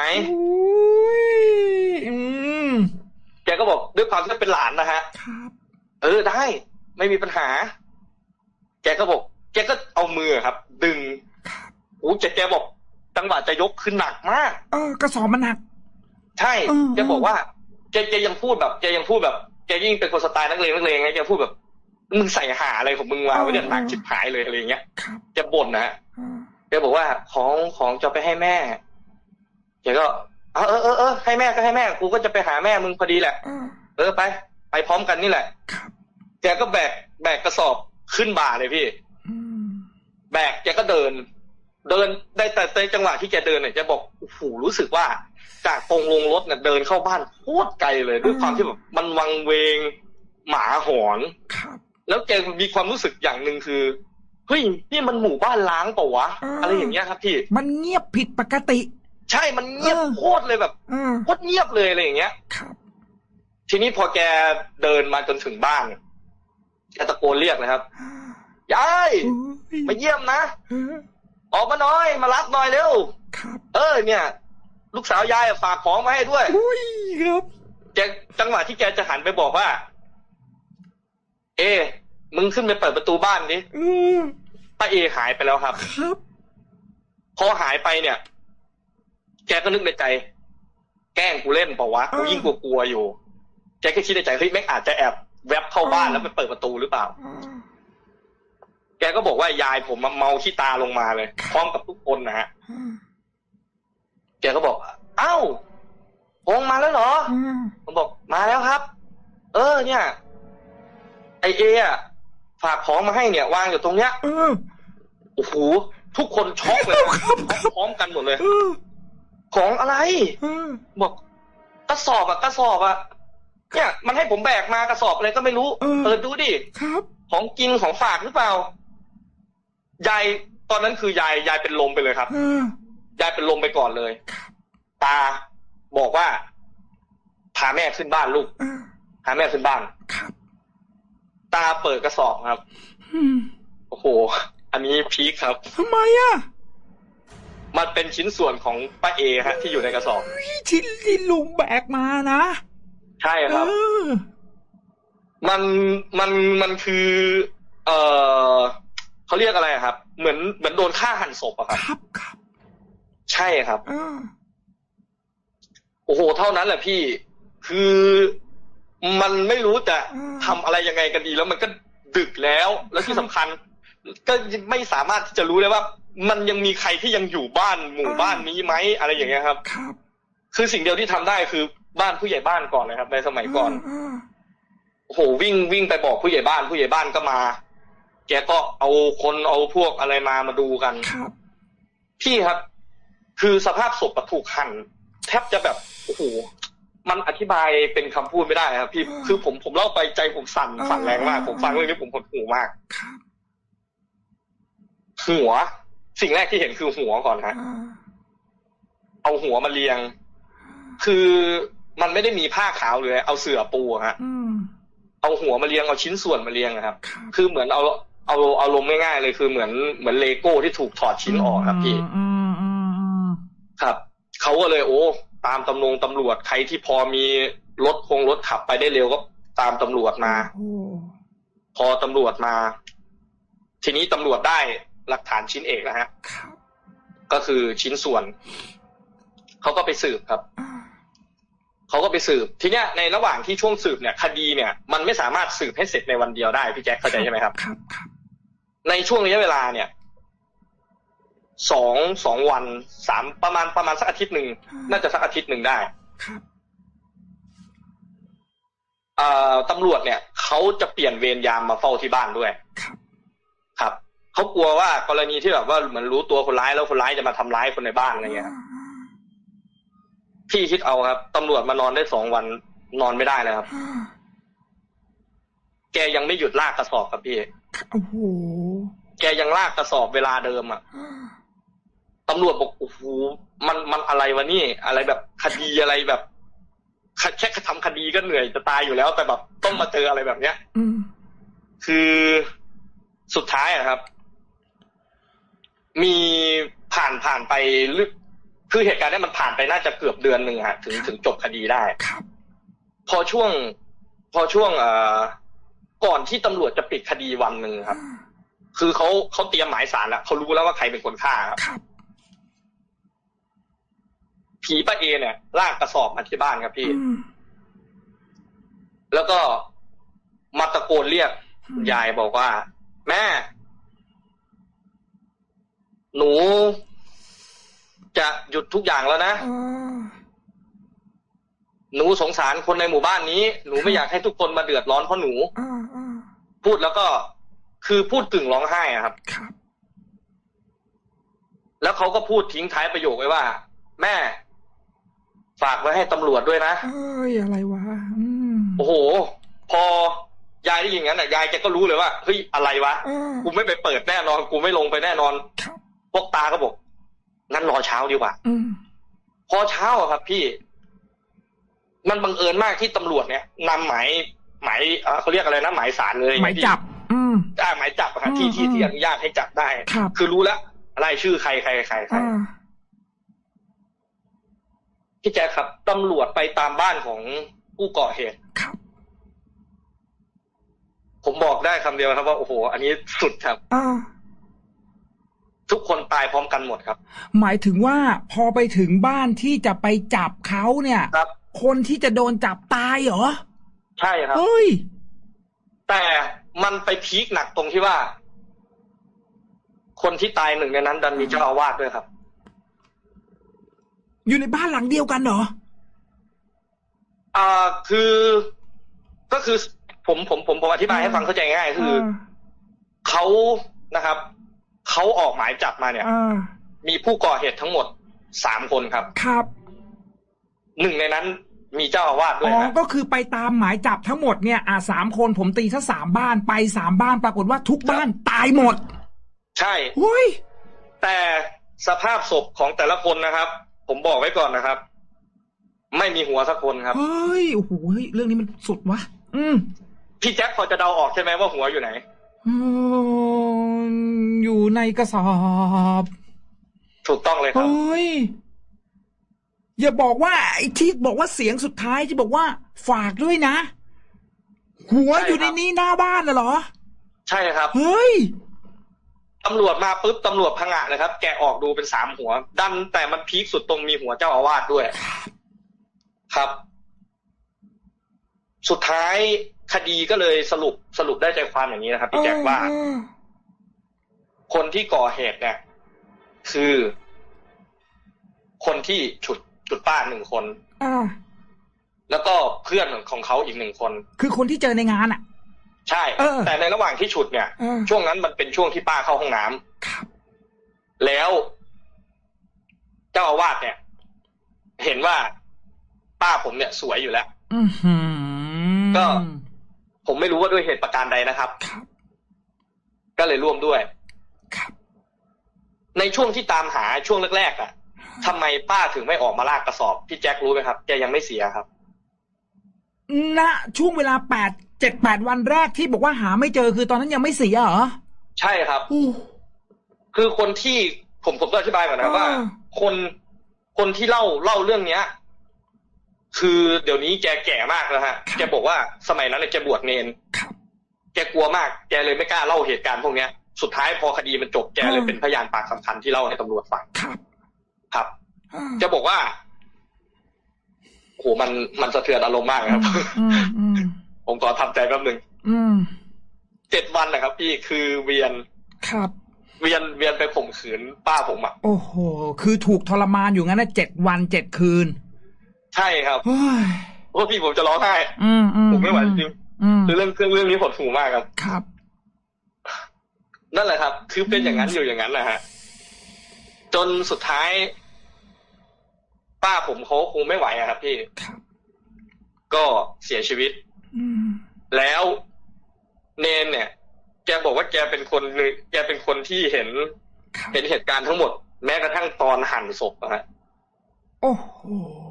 แกก็บอกด้วยความที่เป็นหลานนะฮะได้ไม่มีปัญหาแกก็บอกแกก็เอามือครับดึงแกบอกจังหวะจะยกขึ้นหนักมากกระสอบมันหนักใช่แกบอกว่าแกยังพูดแบบแกยิ่งเป็นคนสไตล์นักเลงไงแกพูดแบบมึงใส่หาอะไรของมึงมาไว้เนี่ยหนักชิบหายเลยอะไรอย่างเงี้ยแกบ่นนะฮะแกบอกว่าของจะไปให้แม่แกก็ให้แม่ก็ให้แม่กูก็จะไปหาแม่มึงพอดีแหละไปพร้อมกันนี่แหละแกก็แบกกระสอบขึ้นบ่าเลยพี่แบกแกก็เดินได้แต่ในจังหวะที่แกเดินเนี่ยแกบอกโอ้โหรู้สึกว่าจากตรงลงรถเนี่ยเดินเข้าบ้านโคตรไกลเลยด้วยความที่แบบมันวังเวงหมาหอนแล้วแกมีความรู้สึกอย่างหนึ่งคือเฮ้ยนี่มันหมู่บ้านล้างเปล่าวะอะไรอย่างเงี้ยครับพี่มันเงียบผิดปกติใช่มันเงียบโคตรเลยแบบโคตรเงียบเลยอะไรอย่างเงี้ยทีนี้พอแกเดินมาจนถึงบ้านแกตะโกนเรียกเลยครับยายมาเยี่ยมนะออกมาหน่อยมารับหน่อยเร็วเนี่ยลูกสาวยายฝากของมาให้ด้วยครับแกจังหวะที่แกจะหันไปบอกว่ามึงขึ้นไปเปิดประตูบ้านดิป้าหายไปแล้วครับพอหายไปเนี่ยแกก็นึกในใจแกล้งกูเล่นเปล่าวะกูยิ่งกลัวอยู่แกก็คิดในใจเฮ้ยแม่งอาจจะแอบแวบเข้าบ้านแล้วไปเปิดประตูหรือเปล่าแกก็บอกว่ายายผมเมาขี้ตาลงมาเลยพร้อมกับทุกคนนะฮะแกก็บอกเอ้าพงมาแล้วเหรอผมบอกมาแล้วครับเนี่ยไอฝากของมาให้เนี่ยวางอยู่ตรงเนี้ยโอ้โหทุกคนช็อกเลยพร้อมกันหมดเลยของอะไรบอกกระสอบเนี่ยมันให้ผมแบกมากระสอบอะไรก็ไม่รู้เปิดดูดิของกินของฝากหรือเปล่ายายตอนนั้นคือยายเป็นลมไปเลยครับยายเป็นลมไปก่อนเลยตาบอกว่าพาแม่ขึ้นบ้านลูกพาแม่ขึ้นบ้านตาเปิดกระสอบครับโอ้โหอันนี้พีคครับทำไมมันเป็นชิ้นส่วนของป้าฮะที่อยู่ในกระสอบชิ้นที่ลุงแบกมานะใช่ครับมันคือเขาเรียกอะไรครับเหมือนโดนฆ่าหันศพอะครับใช่ครับโอ้โหเท่านั้นแหละพี่คือมันไม่รู้จะทำอะไรยังไงกันดีแล้วมันก็ดึกแล้วที่สำคัญก็ไม่สามารถที่จะรู้เลยว่ามันยังมีใครที่ยังอยู่บ้านหมู่บ้านนี้ไหมอะไรอย่างเงี้ยครับคือสิ่งเดียวที่ทำได้คือบ้านผู้ใหญ่บ้านก่อนเลยครับในสมัยก่อนโอ้โหวิ่งไปบอกผู้ใหญ่บ้านก็มาแกก็เอาพวกอะไรมาดูกันพี่ครับคือสภาพศพถูกหั่นแทบจะแบบโอ้โหมันอธิบายเป็นคำพูดไม่ได้ครับพี่คือผมเล่าไปใจผมสั่นแรงมากผมฟังเรื่องนี้ผมหดหู่มากหัวสิ่งแรกที่เห็นคือหัวก่อนฮะเอาหัวมาเรียงคือมันไม่ได้มีผ้าขาวเลยเอาเสื่อปูฮะเอาหัวมาเรียงเอาชิ้นส่วนมาเรียงครับคือเหมือนเอาลมง่ายๆเลยคือเหมือนเลโก้ที่ถูกถอดชิ้นออกครับพี่ครับเขาก็เลยตามตำรวจใครที่พอมีรถขับไปได้เร็วก็ตามตำรวจมาพอตำรวจมาทีนี้ตำรวจได้หลักฐานชิ้นเอกนะฮะก็คือชิ้นส่วนเขาก็ไปสืบครับเขาก็ไปสืบทีเนี้ยในระหว่างที่ช่วงสืบเนี่ยคดีเนี่ยมันไม่สามารถสืบให้เสร็จในวันเดียวได้พี่แจ็คเข้าใจใช่ไหมครับในช่วงระยะเวลาเนี่ยสองวัน3ประมาณสักอาทิตย์หนึ่งน่าจะสักอาทิตย์หนึ่งได้ครับตำรวจเนี่ยเขาจะเปลี่ยนเวรยามมาเฝ้าที่บ้านด้วยครับเขากลัวว่ากรณีที่แบบว่าเหมือนรู้ตัวคนร้ายแล้วคนร้ายจะมาทำร้ายคนในบ้านอะไรเงี้ยพี่คิดเอาครับตำรวจมานอนได้2 วันนอนไม่ได้เลยครับแกยังไม่หยุดลากกระสอบครับพี่โอ้โหแกยังลากกระสอบเวลาเดิมอ่ะตำรวจบอกโอ้โหมันอะไรวะนี่อะไรแบบคดีอะไรแบบแค่ทำคดีก็เหนื่อยจะตายอยู่แล้วแต่แบบต้องมาเจออะไรแบบเนี้ยคือสุดท้ายอะครับมีผ่านไปคือเหตุการณ์นี้มันผ่านไปน่าจะเกือบเดือนหนึ่งฮะถึงจบคดีได้พอช่วงก่อนที่ตำรวจจะปิดคดีวันหนึ่งครับคือเขาเตรียมหมายศาลแล้วเขารู้แล้วว่าใครเป็นคนฆ่าครับผีป้าเอเนี่ยลากกระสอบมาที่บ้านครับพี่แล้วก็มาตะโกนเรียกยายบอกว่าแม่หนูจะหยุดทุกอย่างแล้วนะหนูสงสารคนในหมู่บ้านนี้หนูไม่อยากให้ทุกคนมาเดือดร้อนเพราะหนูพูดแล้วก็คือพูดกึ่งร้องไห้อะครับแล้วเขาก็พูดทิ้งท้ายประโยคไว้ว่าแม่ฝากไว้ให้ตำรวจด้วยนะอะไรวะโอ้โหพอยายได้ยินงั้นยายแกก็รู้เลยว่าเฮ้ยอะไรวะกูไม่ไปเปิดแน่นอนกูไม่ลงไปแน่นอนพวกตาก็บอกงั้นรอเช้าดีกว่าพอเช้าอะครับพี่มันบังเอิญมากที่ตำรวจเนี่ยนำหมายเขาเรียกอะไรนะหมายศาลเลยหมายจับหมายจับครับที่อนุญาตให้จับได้คือรู้แล้วอะไรชื่อใครพี่แจ๊คครับตำรวจไปตามบ้านของผู้ก่อเหตุผมบอกได้คำเดียวครับว่าโอ้โหอันนี้สุดครับทุกคนตายพร้อมกันหมดครับหมายถึงว่าพอไปถึงบ้านที่จะไปจับเขาเนี่ยคนที่จะโดนจับตายเหรอใช่ครับเฮ้ยแต่มันไปพีคหนักตรงที่ว่าคนที่ตายหนึ่งในนั้นดันมีเจ้าอาวาสด้วยครับอยู่ในบ้านหลังเดียวกันเหรอก็คือผมอธิบายให้ฟังเข้าใจง่ายคือเขานะครับเขาออกหมายจับมาเนี่ยมีผู้ก่อเหตุทั้งหมด3 คนครับครับ 1ในนั้นมีเจ้าอาวาสด้วยก็คือไปตามหมายจับทั้งหมดเนี่ย3 คนผมตีซะ3 บ้านไป3 บ้านปรากฏว่าทุกบ้านตายหมดใช่เฮ้ยแต่สภาพศพของแต่ละคนนะครับผมบอกไว้ก่อนนะครับไม่มีหัวสักคนครับเฮ้ยโอ้โหเรื่องนี้มันสุดวะพี่แจ็คพอจะเดาออกใช่ไหมว่าหัวอยู่ไหนอยู่ในกระสอบถูกต้องเลยครับเฮ้ยอย่าบอกว่าไอ้ที่บอกว่าเสียงสุดท้ายที่บอกว่าฝากด้วยนะหัวอยู่ในนี้หน้าบ้านเหรอใช่ครับเฮ้ยตำรวจมาปุ๊บตำรวจพังงะเลยครับแกะออกดูเป็น3 หัวดันแต่มันพีคสุดตรงมีหัวเจ้าอาวาสด้วยครับสุดท้ายคดีก็เลยสรุปได้ใจความอย่างนี้นะครับพี่แจ็คว่าคนที่ก่อเหตุเนี่ยคือคนที่ฉุดป้า1 คนแล้วก็เพื่อนของเขาอีก1 คนคือคนที่เจอในงานอ่ะใช่แต่ในระหว่างที่ฉุดเนี่ยช่วงนั้นมันเป็นช่วงที่ป้าเข้าห้องน้ำแล้วเจ้าอาวาสเนี่ยเห็นว่าป้าผมเนี่ยสวยอยู่แล้วก็ผมไม่รู้ว่าด้วยเหตุประการใดนะครับก็เลยร่วมด้วยในช่วงที่ตามหาช่วงแรกๆอ่ะทำไมป้าถึงไม่ออกมาลากกระสอบพี่แจ็ครู้ไหมครับแกยังไม่เสียครับณช่วงเวลา7-8 วันแรกที่บอกว่าหาไม่เจอคือตอนนั้นยังไม่เสียเหรอใช่ครับคือคนที่ผมต้องอธิบายก่อนนะว่าคนที่เล่าเรื่องเนี้ยคือเดี๋ยวนี้แกแก่มากแล้วฮะแกบอกว่าสมัยนั้นแกบวชเนรแกกลัวมากแกเลยไม่กล้าเล่าเหตุการณ์พวกเนี้ยสุดท้ายพอคดีมันจบแกเลยเป็นพยานปากสำคัญที่เล่าให้ตำรวจฟังครับจะบอกว่าโหมันสะเทือนอารมณ์มากครับผมขอทำใจแป๊บนึง7 วันนะครับพี่คือเวียนครับเวียนไปข่มขืนป้าผมอ่ะโอ้โหคือถูกทรมานอยู่งั้นนะ7 วัน 7 คืนใช่ครับโอ้พี่ผมจะร้องไห้ผมไม่ไหวจริงคือเรื่องนี้หดหู่มากครับครับนั่นแหละครับคือเป็นอย่างนั้นอยู่อย่างนั้นนะฮะจนสุดท้ายป้าผมเขาคงไม่ไหวอะครับพี่ก็เสียชีวิตแล้วเนนเนี่ยแกบอกว่าแกเป็นคนที่เห็นเหตุการณ์ทั้งหมดแม้กระทั่งตอนหั่นศพนะฮะโอ้โห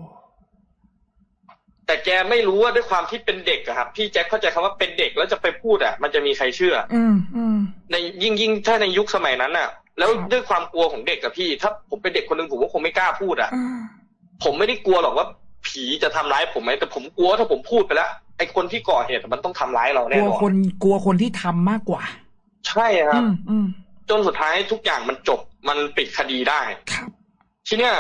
แต่แกไม่รู้ว่าด้วยความที่เป็นเด็กอะครับพี่แจ็คเข้าใจคำว่าเป็นเด็กแล้วจะไปพูดอะมันจะมีใครเชื่อในยิ่งถ้าในยุคสมัยนั้นอะแล้วด้วยความกลัวของเด็กอะพี่ถ้าผมเป็นเด็กคนหนึ่งผมก็คงไม่กล้าพูดอะผมไม่ได้กลัวหรอกว่าผีจะทำร้ายผมไหมแต่ผมกลัวถ้าผมพูดไปแล้วไอ้คนที่ก่อเหตุมันต้องทำร้ายเราแน่นอนกลัวคนที่ทำมากกว่าใช่ครับจนสุดท้ายทุกอย่างมันจบมันปิดคดีได้ทีเนี้ย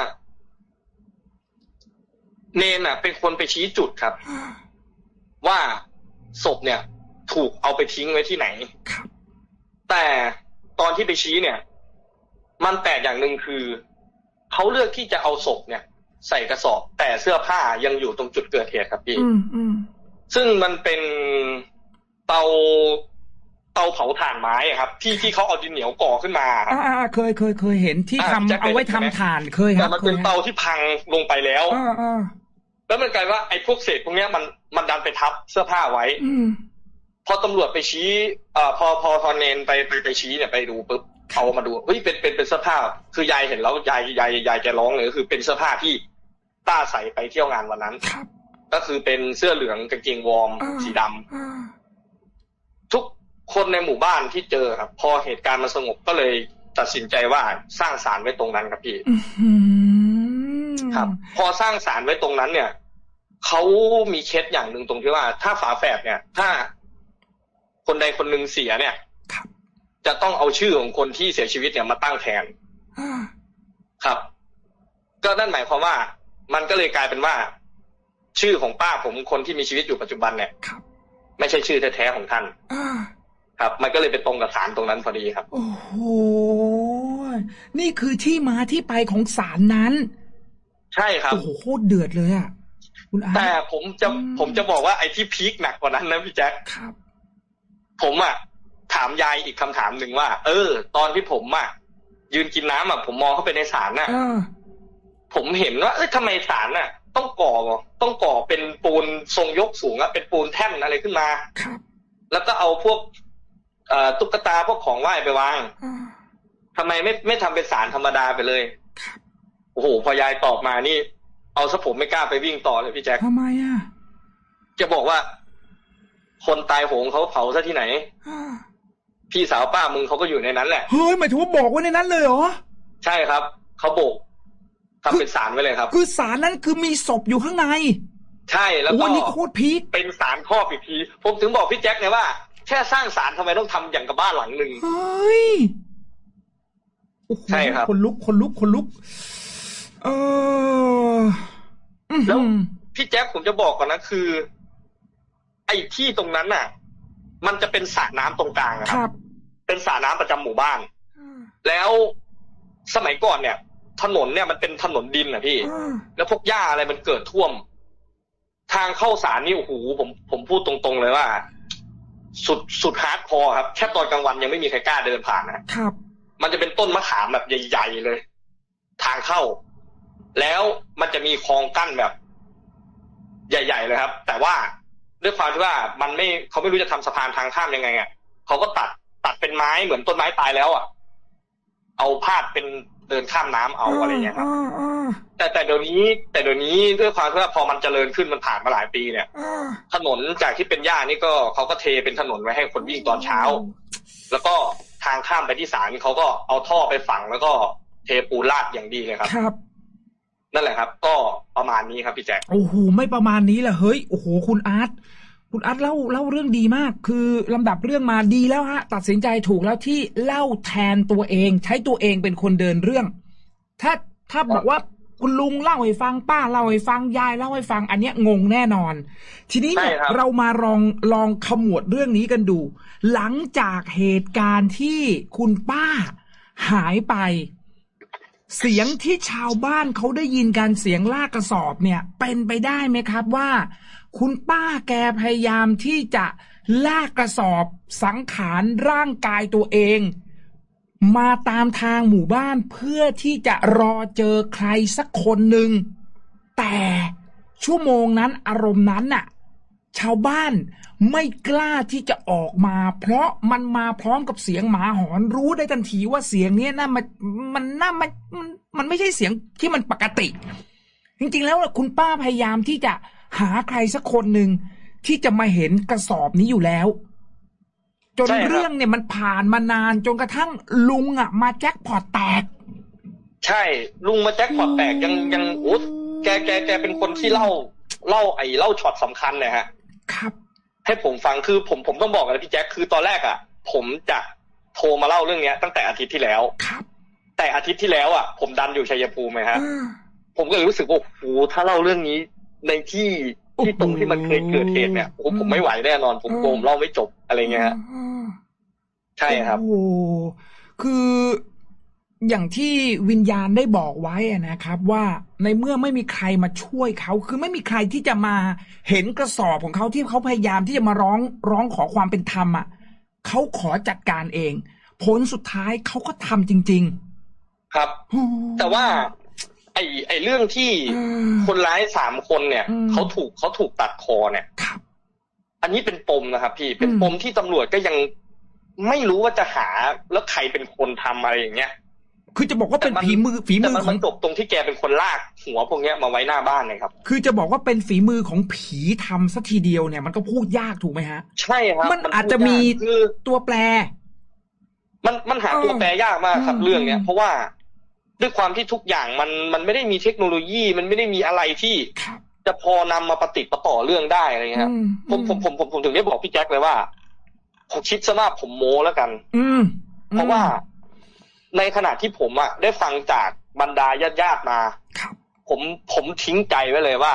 เนนอ่ะเป็นคนไปชี้จุดครับว่าศพเนี่ยถูกเอาไปทิ้งไว้ที่ไหนแต่ตอนที่ไปชี้เนี่ยมันแปลกอย่างหนึ่งคือเขาเลือกที่จะเอาศพเนี่ยใส่กระสอบแต่เสื้อผ้ายังอยู่ตรงจุดเกิดเหตุครับพี่ซึ่งมันเป็นเตาเผาถ่านไม้ครับที่เขาเอาดินเหนียวก่อขึ้นมาเคยเห็นที่ทำเอาไว้ทำถ่านเคยครับแต่มันเป็นเตาที่พังลงไปแล้วแล้วมันกลายว่าไอ้พวกเศษพวกนี้มันดันไปทับเสื้อผ้าไว้พอตำรวจไปชี้พอเนนไปชี้เนี่ยไปดูปุ๊บเอามาดูเฮ้ยเป็นเสื้อผ้าคือยายเห็นแล้วยายแกร้องเลยก็คือเป็นเสื้อผ้าที่ต้าใส่ไปเที่ยวงานวันนั้นก็คือเป็นเสื้อเหลืองกางเกงวอร์มสีดำทุกคนในหมู่บ้านที่เจอครับพอเหตุการณ์มันสงบก็เลยตัดสินใจว่าสร้างศาลไว้ตรงนั้นครับพี่ครับพอสร้างศาลไว้ตรงนั้นเนี่ยเขามีเคสอย่างหนึ่งตรงที่ว่าถ้าฝาแฝดเนี่ยถ้าคนใดคนหนึ่งเสียเนี่ยจะต้องเอาชื่อของคนที่เสียชีวิตเนี่ยมาตั้งแทนครับก็นั่นหมายความว่ามันก็เลยกลายเป็นว่าชื่อของป้าผมคนที่มีชีวิตอยู่ปัจจุบันเนี่ยไม่ใช่ชื่อแท้ๆของท่านครับมันก็เลยเป็นตรงกับศาลตรงนั้นพอดีครับโอ้โหนี่คือที่มาที่ไปของศาลนั้นใช่ครับโอ้โหโคตรเดือดเลยอ่ะคุณอาแต่ผมจะบอกว่าไอ้ที่พีคหนักกว่านั้นนะพี่แจ๊คครับผมอ่ะถามยายอีกคำถามหนึ่งว่าตอนที่ผมอ่ะยืนกินน้ำอ่ะผมมองเข้าไปในศาลน่ะผมเห็นว่าทำไมศาลน่ะต้องก่อเป็นปูนทรงยกสูงอ่ะเป็นปูนแท่นอะไรขึ้นมาแล้วก็เอาพวกตุ๊กตาพวกของไหว้ไปวางทำไมไม่ทำเป็นศาลธรรมดาไปเลยโอ้โหพอยายตอบมานี่เอาซะผมไม่กล้าไปวิ่งต่อเลยพี่แจ็คทำไมอ่ะจะบอกว่าคนตายโหงเขาเผาซะที่ไหนพี่สาวป้ามึงเขาก็อยู่ในนั้นแหละเฮ้ยหมายถึงว่าบอกไว้ในนั้นเลยเหรอใช่ครับเขาโบกทำเป็นศาลไว้เลยครับคือศาลนั้นคือมีศพอยู่ข้างในใช่แล้วก็นี่โคตรพีคเป็นศาลครอบอีกทีผมถึงบอกพี่แจ็คไงว่าแค่สร้างศาลทำไมต้องทำอย่างกับบ้านหลังหนึ่งเฮ้ยใช่ครับคนลุกแล้วพี่แจ็คผมจะบอกก่อนนะคือไอ้ที่ตรงนั้นน่ะมันจะเป็นสระน้ำตรงกลางครับเป็นสระน้ำประจำหมู่บ้านแล้วสมัยก่อนเนี่ยถนนเนี่ยมันเป็นถนนดินนะพี่แล้วพวกหญ้าอะไรมันเกิดท่วมทางเข้าศาลนี่โอ้โหผมพูดตรงๆเลยว่าสุดฮาร์ดคอร์ครับแค่ตอนกลางวันยังไม่มีใครกล้าเดินผ่านนะครับมันจะเป็นต้นมะขามแบบใหญ่ๆเลยทางเข้าแล้วมันจะมีคลองกั้นแบบใหญ่ๆเลยครับแต่ว่าด้วยความที่ว่าเขาไม่รู้จะทำสะพานทางข้ามยังไงอ่ะเขาก็ตัดเป็นไม้เหมือนต้นไม้ตายแล้วอ่ะเอาพาดเป็นเดินข้ามน้ำเอาอะไรอย่างเงี้ยครับแต่เดี๋ยวนี้ด้วยความที่ว่าพอมันเจริญขึ้นมันผ่านมาหลายปีเนี่ยถนนจากที่เป็นหญ้านี่ก็เขาก็เทเป็นถนนไว้ให้คนวิ่งตอนเช้าแล้วก็ทางข้ามไปที่ศาลเขาก็เอาท่อไปฝังแล้วก็เทปูนราดอย่างดีเลยครับครับนั่นแหละครับก็ประมาณนี้ครับพี่แจ็คโอ้โหไม่ประมาณนี้แหละเฮ้ยโอ้โหคุณอาร์ตเล่าเรื่องดีมากคือลำดับเรื่องมาดีแล้วฮะตัดสินใจถูกแล้วที่เล่าแทนตัวเองใช้ตัวเองเป็นคนเดินเรื่องถ้าบอกว่าคุณลุงเล่าให้ฟังป้าเล่าให้ฟังยายเล่าให้ฟังอันเนี้ยงงแน่นอนทีนี้เนี่ยเรามาลองขมวดเรื่องนี้กันดูหลังจากเหตุการณ์ที่คุณป้าหายไปเสียงที่ชาวบ้านเขาได้ยินกันเสียงลากกระสอบเนี่ยเป็นไปได้ไหมครับว่าคุณป้าแกพยายามที่จะลากกระสอบสังขารร่างกายตัวเองมาตามทางหมู่บ้านเพื่อที่จะรอเจอใครสักคนหนึ่งแต่ชั่วโมงนั้นอารมณ์นั้นน่ะชาวบ้านไม่กล้าที่จะออกมาเพราะมันมาพร้อมกับเสียงหมาหอนรู้ได้ทันทีว่าเสียงนี้น่ามันไม่ใช่เสียงที่มันปกติจริงๆแล้วคุณป้าพยายามที่จะหาใครสักคนหนึ่งที่จะมาเห็นกระสอบนี้อยู่แล้วจนเรื่องเนี่ยมันผ่านมานานจนกระทั่งลุงอ่ะมาแจ็คพอตแตกใช่ลุงมาแจ็คพอตแตกยังโอ้แกเป็นคนที่เล่าช็อตสำคัญเลยฮะครับให้ผมฟังคือผมต้องบอกเลยพี่แจ็คคือตอนแรกอ่ะผมจะโทรมาเล่าเรื่องนี้ตั้งแต่อาทิตย์ที่แล้วครับแต่อาทิตย์ที่แล้วอ่ะผมดันอยู่ชัยภูมิฮะผมก็เลยรู้สึกว่าโอ้โหถ้าเล่าเรื่องนี้ในที่ตรงที่มันเคยเกิดเหตุเนี่ยโอ้ผมไม่ไหวแน่นอนผมเล่าไม่จบอะไรเงี้ยฮะใช่ครับโอ้คืออย่างที่วิญญาณได้บอกไว้นะครับว่าในเมื่อไม่มีใครมาช่วยเขาคือไม่มีใครที่จะมาเห็นกระสอบของเขาที่เขาพยายามที่จะมาร้องขอความเป็นธรรมอ่ะเขาขอจัดการเองผลสุดท้ายเขาก็ทำจริงๆครับแต่ว่าไอ้เรื่องที่คนร้าย3 คนเนี่ยเขาถูกตัดคอเนี่ยอันนี้เป็นปมนะครับพี่เป็นปมที่ตำรวจก็ยังไม่รู้ว่าจะหาแล้วใครเป็นคนทำอะไรอย่างเงี้ยคือจะบอกว่าเป็นฝีมือของจบตรงที่แกเป็นคนลากหัวพวกเนี้ยมาไว้หน้าบ้านเลยครับคือจะบอกว่าเป็นฝีมือของผีทำสักทีเดียวเนี่ยมันก็พูดยากถูกไหมฮะใช่ครับมันอาจจะมีตัวแปรมันหาตัวแปรยากมากครับเรื่องเนี้ยเพราะว่าด้วยความที่ทุกอย่างมันไม่ได้มีเทคโนโลยีมันไม่ได้มีอะไรที่จะพอนำมาปฏิติดต่อเรื่องได้อะไรเงี้ยผมถึงได้บอกพี่แจ็คเลยว่าผมคิดซะว่าผมโม้แล้วกันเพราะว่าในขณะที่ผมอ่ะได้ฟังจากบรรดาญาติมาผมทิ้งใจไว้เลยว่า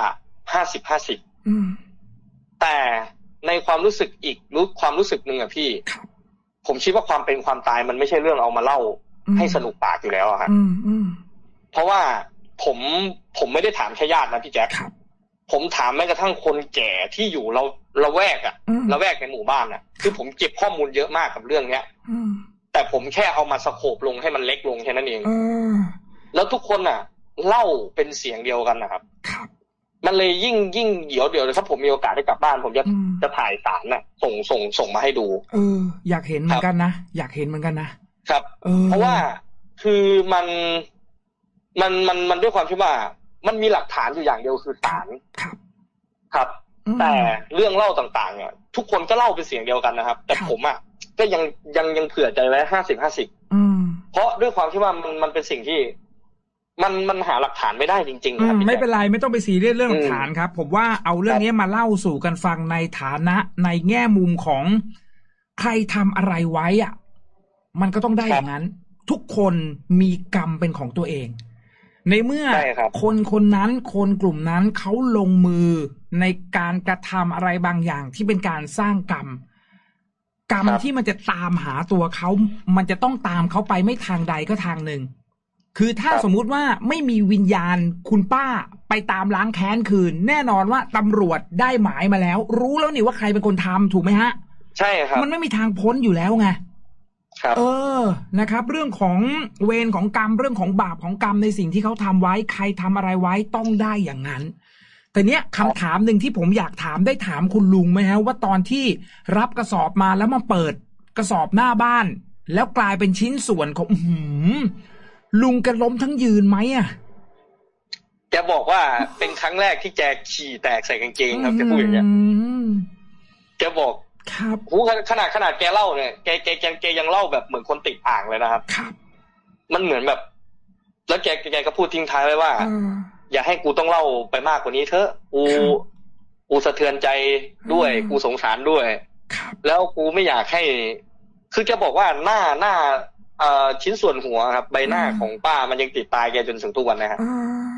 50-50แต่ในความรู้สึกอีกความรู้สึกนึงอ่ะพี่ผมคิดว่าความเป็นความตายมันไม่ใช่เรื่องเอามาเล่าให้สนุกปากอยู่แล้วอะครับเพราะว่าผมไม่ได้ถามแค่ญาตินะพี่แจ๊คผมถามแม้กระทั่งคนแก่ที่อยู่ละแวกในหมู่บ้านอ่ะคือผมเก็บข้อมูลเยอะมากกับเรื่องเนี้ยแต่ผมแค่เอามาสโคปลงให้มันเล็กลงแค่นั้นเองแล้วทุกคนอ่ะเล่าเป็นเสียงเดียวกันนะครับมันเลยยิ่งเดี๋ยวถ้าผมมีโอกาสได้กลับบ้านผมจะถ่ายสารน่ะส่งมาให้ดูอยากเห็นเหมือนกันนะอยากเห็นเหมือนกันนะครับเพราะว่าคือมันด้วยความที่ว่ามันมีหลักฐานอยู่อย่างเดียวคือสารครับแต่เรื่องเล่าต่างๆเนี่ยทุกคนก็เล่าเป็นเสียงเดียวกันนะครับแต่ผมอ่ะก็ยังเผื่อใจไว้50-50เพราะด้วยความที่ว่ามันเป็นสิ่งที่มันหาหลักฐานไม่ได้จริงๆครับไม่เป็นไรไม่ต้องไปซีเรียสเรื่องหลักฐานครับผมว่าเอาเรื่องนี้มาเล่าสู่กันฟังในฐานะในแง่มุมของใครทำอะไรไว้อ่ะมันก็ต้องได้อย่างนั้นทุกคนมีกรรมเป็นของตัวเองในเมื่อคนนั้นคนกลุ่มนั้นเขาลงมือในการกระทำอะไรบางอย่างที่เป็นการสร้างกรรมที่มันจะตามหาตัวเขามันจะต้องตามเขาไปไม่ทางใดก็ทางหนึ่งคือถ้าสมมุติว่าไม่มีวิญญาณคุณป้าไปตามล้างแค้นคืนแน่นอนว่าตำรวจได้หมายมาแล้วรู้แล้วนี่ว่าใครเป็นคนทำถูกไหมฮะใช่ครับมันไม่มีทางพ้นอยู่แล้วไงนะครับเรื่องของเวรของกรรมเรื่องของบาปของกรรมในสิ่งที่เขาทำไว้ใครทำอะไรไว้ต้องได้อย่างนั้นแต่เนี้ยคำถามหนึ่งที่ผมอยากถามได้ถามคุณลุงไหมฮะว่าตอนที่รับกระสอบมาแล้วมาเปิดกระสอบหน้าบ้านแล้วกลายเป็นชิ้นส่วนของลุงแกล้มทั้งยืนไหมอ่ะแกบอกว่าเป็นครั้งแรกที่แกขี่แตกใส่กางเกงครับแกพูดอย่างเงี้ยแกบอกครับโหขนาดแกเล่าเนี่ยแกยังเล่าแบบเหมือนคนติดอ่างเลยนะครับมันเหมือนแบบแล้วแกก็พูดทิ้งท้ายไว้ว่าอย่าให้กูต้องเล่าไปมากกว่านี้เถอะกูสะเทือนใจด้วยกูสงสารด้วยแล้วกูไม่อยากให้คือแกบอกว่าหน้าชิ้นส่วนหัวครับใบหน้าของป้ามันยังติดตายแกจนถึงทุกวันนะครับ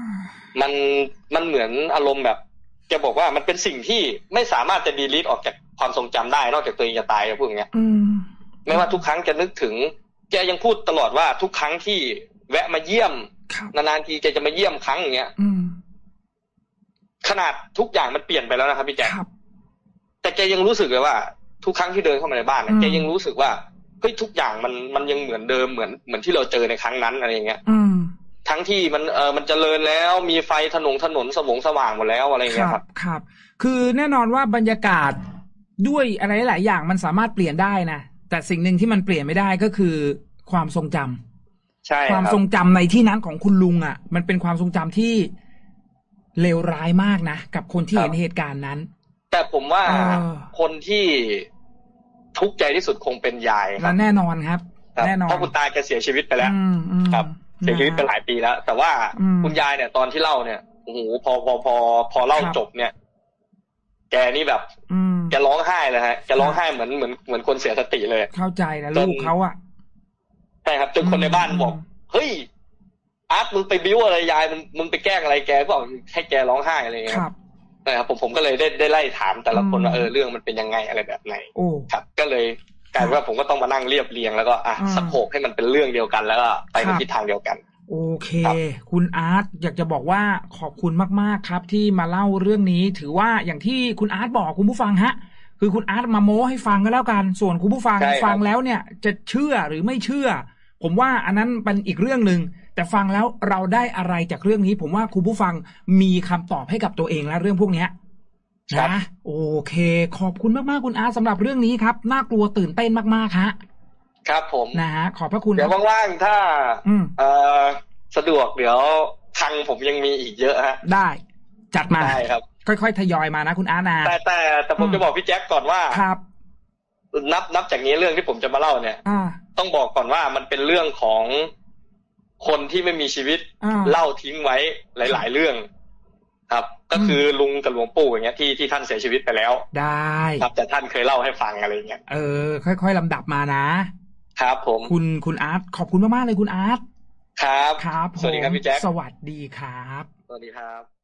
มันเหมือนอารมณ์แบบแกบอกว่ามันเป็นสิ่งที่ไม่สามารถจะดีลีทออกจากความทรงจำได้นอกจากตัวเองจะตายพูดอย่างเงี้ยไม่ว่าทุกครั้งแกนึกถึงแกยังพูดตลอดว่าทุกครั้งที่แวะมาเยี่ยมนานๆทีแกจะมาเยี่ยมครั้งอย่างเงี้ยขนาดทุกอย่างมันเปลี่ยนไปแล้วนะครับพี่แจ๊คแต่แกยังรู้สึกเลยว่าทุกครั้งที่เดินเข้ามาในบ้านแกยังรู้สึกว่าเฮ้ยทุกอย่างมันยังเหมือนเดิมเหมือนที่เราเจอในครั้งนั้นอะไรอย่างเงี้ยทั้งที่มันเจริญแล้วมีไฟถนนสว่างหมดแล้วอะไรอย่างเงี้ยครับคือแน่นอนว่าบรรยากาศด้วยอะไรหลายอย่างมันสามารถเปลี่ยนได้นะแต่สิ่งหนึ่งที่มันเปลี่ยนไม่ได้ก็คือความทรงจำใช่ความทรงจำในที่นั้นของคุณลุงอ่ะมันเป็นความทรงจำที่เลวร้ายมากนะกับคนที่เห็นเหตุการณ์นั้นแต่ผมว่าคนที่ทุกข์ใจที่สุดคงเป็นยายครับแน่นอนครับแน่นอนเพราะคุณตาแกเสียชีวิตไปแล้วครับเสียชีวิตไปหลายปีแล้วแต่ว่าคุณยายเนี่ยตอนที่เล่าเนี่ยโอ้โหพอเล่าจบเนี่ยแกนี่แบบแกร้องไห้เลยฮะแกร้องไห้เหมือนคนเสียสติเลยเข้าใจนะลูกเขาอ่ะใช่ครับจนคนในบ้านบอกเฮ้ยอาร์ตมึงไปบิ้วอะไรยายมึงไปแกล้งอะไรแกก็บอกให้แกร้องไห้อะไรเงี้ยนะครับผมก็เลยได้ไล่ถามแต่ละคนว่าเรื่องมันเป็นยังไงอะไรแบบไหนครับก็เลยกลายว่าผมก็ต้องมานั่งเรียบเรียงแล้วก็สโคปให้มันเป็นเรื่องเดียวกันแล้วก็ไปในทิศทางเดียวกันโอเคคุณอาร์ตอยากจะบอกว่าขอบคุณมากๆครับที่มาเล่าเรื่องนี้ถือว่าอย่างที่คุณอาร์ตบอกคุณผู้ฟังฮะคือคุณอาร์ตมาโม้ให้ฟังก็แล้วกันส่วนคุณผู้ฟังฟังแล้วเนี่ยจะเชื่อหรือไม่เชื่อผมว่าอันนั้นเป็นอีกเรื่องนึงแต่ฟังแล้วเราได้อะไรจากเรื่องนี้ผมว่าคุณผู้ฟังมีคำตอบให้กับตัวเองแล้วเรื่องพวกนี้นะโอเคขอบคุณมากๆคุณอาร์ตสำหรับเรื่องนี้ครับน่ากลัวตื่นเต้นมากๆฮะครับผมนะฮะขอบพระคุณเดี๋ยวว่างๆถ้าสะดวกเดี๋ยวทางผมยังมีอีกเยอะฮะได้จัดมาได้ครับค่อยๆทยอยมานะคุณอาร์ตนะแต่ผมจะบอกพี่แจ็คก่อนว่าครับนับจากนี้เรื่องที่ผมจะมาเล่าเนี่ยต้องบอกก่อนว่ามันเป็นเรื่องของคนที่ไม่มีชีวิตเล่าทิ้งไว้หลายๆเรื่องครับก็คือลุงกับหลวงปู่อย่างเงี้ยที่ท่านเสียชีวิตไปแล้วได้ครับแต่ท่านเคยเล่าให้ฟังอะไรเงี้ยค่อยๆลำดับมานะครับผมคุณอาร์ตขอบคุณมากๆเลยคุณอาร์ตครับครับสวัสดีครับพี่แจ็คสวัสดีครับสวัสดีครับ